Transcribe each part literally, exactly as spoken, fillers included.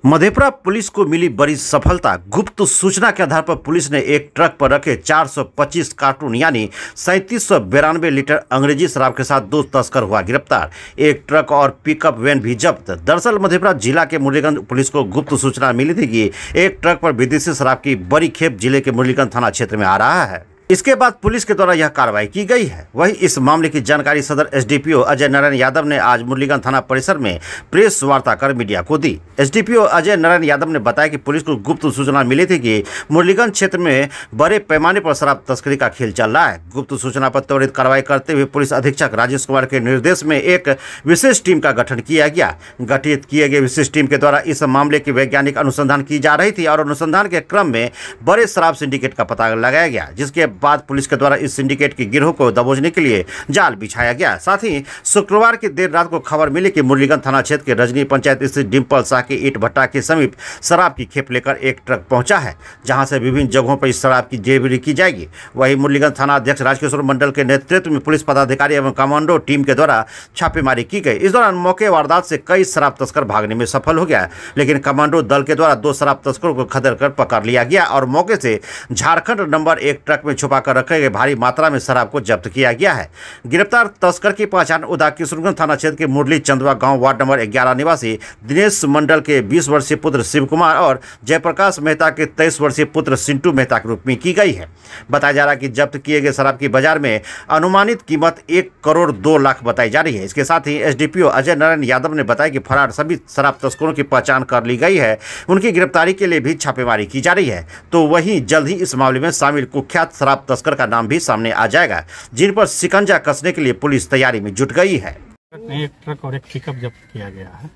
Madhepura police को मिली बड़ी सफलता। गुप्त सूचना के आधार पर पुलिस ने एक ट्रक पर रखे चार सौ पच्चीस कार्टून यानी सैंतीस सौ बिरानवे लीटर अंग्रेजी शराब के साथ दो तस्कर हुआ गिरफ्तार। एक ट्रक और पिकअप वैन भी जब्त। दरअसल मधेपुरा जिला के मुरलीगंज पुलिस को गुप्त सूचना मिली थी कि एक ट्रक पर विदेशी शराब की बड़ी खेप जिले के मुरलीगंज थाना क्षेत्र में आ रहा है। इसके बाद पुलिस के द्वारा यह कार्रवाई की गई है। वहीं इस मामले की जानकारी सदर एसडीपीओ अजय नारायण यादव ने आज मुरलीगंज थाना परिसर में प्रेस वार्ता कर मीडिया को दी। एसडीपीओ अजय नारायण यादव ने बताया कि पुलिस को गुप्त सूचना मिली थी कि मुरलीगंज क्षेत्र में बड़े पैमाने पर शराब तस्करी का खेल चल रहा है। गुप्त सूचना पर त्वरित कार्रवाई करते हुए पुलिस अधीक्षक राजेश कुमार के निर्देश में एक विशेष टीम का गठन किया गया। गठित किए गए विशेष टीम के द्वारा इस मामले की वैज्ञानिक अनुसंधान की जा रही थी और अनुसंधान के क्रम में बड़े शराब सिंडिकेट का पता लगाया गया, जिसके बाद पुलिस के द्वारा इस सिंडिकेट की गिरोह को दबोचने के लिए जाल बिछाया गया। साथ ही शुक्रवार की देर रात को खबर मिली कि मुरलीगंज थाना क्षेत्र के रजनी पंचायत स्थित डिम्पल शाह के ईट भट्टा के समीप शराब की खेप लेकर एक ट्रक पहुंचा है, जहां से विभिन्न जगहों पर इस शराब की डिलीवरी की जाएगी। वहीं मुरलीगंज थाना अध्यक्ष राजकिशोर मंडल के नेतृत्व में पुलिस पदाधिकारी एवं कमांडो टीम के द्वारा छापेमारी की गई। इस दौरान मौके वारदात से कई शराब तस्कर भागने में सफल हो गया, लेकिन कमांडो दल के द्वारा दो शराब तस्करों को खदेड़ कर पकड़ लिया गया और मौके से झारखंड नंबर एक ट्रक में छुपा कर रखे गए भारी मात्रा में शराब को जब्त किया गया है। गिरफ्तार तस्कर की पहचान उदा किशोरगंज थाना क्षेत्र के मुरली चंदवा गांव वार्ड नंबर ग्यारह निवासी दिनेश मंडल के बीस वर्षीय पुत्र शिव कुमार और जयप्रकाश मेहता के तेईस वर्षीय पुत्र सिंटू मेहता के रूप में की गई है। बताया जा रहा है कि जब्त किए गए शराब की बाजार में अनुमानित कीमत एक करोड़ दो लाख बताई जा रही है। इसके साथ ही एसडीपीओ अजय नारायण यादव ने बताया कि फरार सभी शराब तस्करों की पहचान कर ली गई है। उनकी गिरफ्तारी के लिए भी छापेमारी की जा रही है। तो वहीं जल्द ही इस मामले में शामिल कुख्यात शराब तस्कर का नाम भी सामने आ जाएगा, जिन पर शिकंजा कसने के लिए पुलिस तैयारी में जुट गई है। एक ट्रक और एक पिकअप जब्त किया गया है।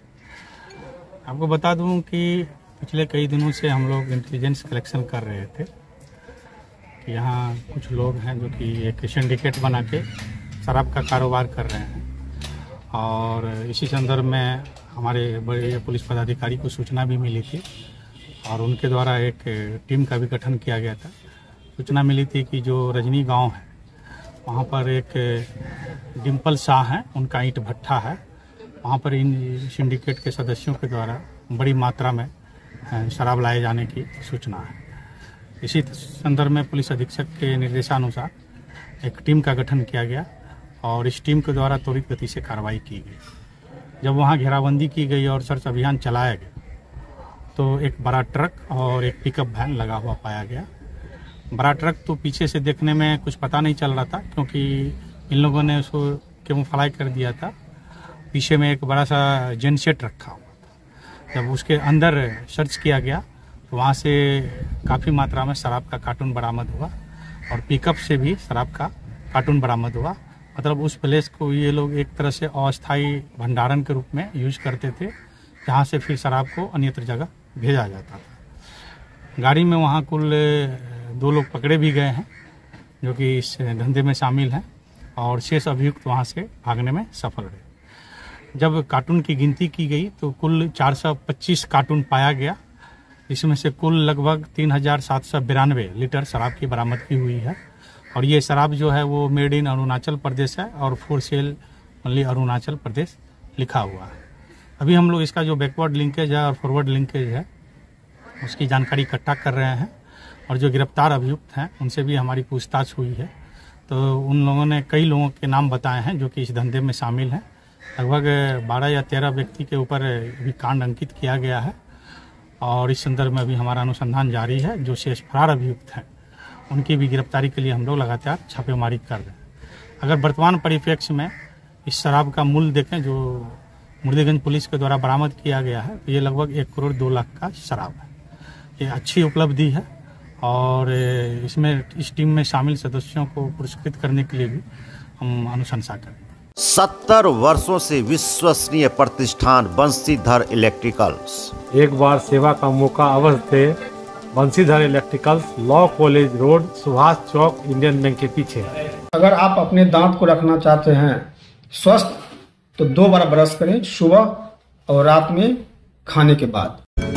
आपको बता दूं कि पिछले कई दिनों से हम लोग इंटेलिजेंस कलेक्शन कर रहे थे कि यहाँ कुछ लोग हैं जो कि एक सिंडिकेट बना के शराब का कारोबार कर रहे हैं, और इसी संदर्भ में हमारे बड़े पुलिस पदाधिकारी को सूचना भी मिली थी और उनके द्वारा एक टीम का भी गठन किया गया था। सूचना मिली थी कि जो रजनी गांव है वहाँ पर एक डिम्पल शाह हैं, उनका ईंट भट्ठा है, वहाँ पर इन सिंडिकेट के सदस्यों के द्वारा बड़ी मात्रा में शराब लाए जाने की सूचना है। इसी संदर्भ में पुलिस अधीक्षक के निर्देशानुसार एक टीम का गठन किया गया और इस टीम के द्वारा त्वरित गति से कार्रवाई की गई। जब वहाँ घेराबंदी की गई और सर्च अभियान चलाया गया तो एक बड़ा ट्रक और एक पिकअप वैन लगा हुआ पाया गया। बड़ा ट्रक तो पीछे से देखने में कुछ पता नहीं चल रहा था, क्योंकि इन लोगों ने उसको कैमोफ्लाई कर दिया था। पीछे में एक बड़ा सा जेनसेट रखा हुआ था। जब उसके अंदर सर्च किया गया तो वहाँ से काफ़ी मात्रा में शराब का कार्टून बरामद हुआ और पिकअप से भी शराब का कार्टून बरामद हुआ। मतलब उस प्लेस को ये लोग एक तरह से अस्थायी भंडारण के रूप में यूज करते थे, जहाँ से फिर शराब को अन्यत्र जगह भेजा जाता था। गाड़ी में वहाँ कुल दो लोग पकड़े भी गए हैं जो कि इस धंधे में शामिल हैं और शेष अभियुक्त वहाँ से भागने में सफल रहे। जब कार्टून की गिनती की गई तो कुल चार सौ पच्चीस कार्टून पाया गया, जिसमें से कुल लगभग तीन हजार सात सौ बिरानवे लीटर शराब की बरामदगी हुई है। और ये शराब जो है वो मेड इन अरुणाचल प्रदेश है और for sale only Arunachal Pradesh लिखा हुआ है। अभी हम लोग इसका जो बैकवर्ड लिंकेज है और फॉरवर्ड लिंकेज है उसकी जानकारी इकट्ठा कर रहे हैं और जो गिरफ्तार अभियुक्त हैं उनसे भी हमारी पूछताछ हुई है। तो उन लोगों ने कई लोगों के नाम बताए हैं जो कि इस धंधे में शामिल हैं। लगभग बारह या तेरह व्यक्ति के ऊपर भी कांड अंकित किया गया है और इस संदर्भ में अभी हमारा अनुसंधान जारी है। जो शेष फरार अभियुक्त हैं उनकी भी गिरफ्तारी के लिए हम लोग लगातार छापेमारी कर रहे हैं। अगर वर्तमान परिप्रेक्ष्य में इस शराब का मूल्य देखें जो मुरलीगंज पुलिस के द्वारा बरामद किया गया है तो ये लगभग एक करोड़ दो लाख का शराब है। ये अच्छी उपलब्धि है और इसमें इस टीम में शामिल सदस्यों को पुरस्कृत करने के लिए भी हम अनुशंसा करें। सत्तर वर्षों से विश्वसनीय प्रतिष्ठान बंसीधर इलेक्ट्रिकल्स। एक बार सेवा का मौका अवश्य दे। Bansidhar electricals, law college road, Subhash Chowk, Indian bank के पीछे। अगर आप अपने दांत को रखना चाहते हैं स्वस्थ तो दो बार ब्रश करें, सुबह और रात में खाने के बाद।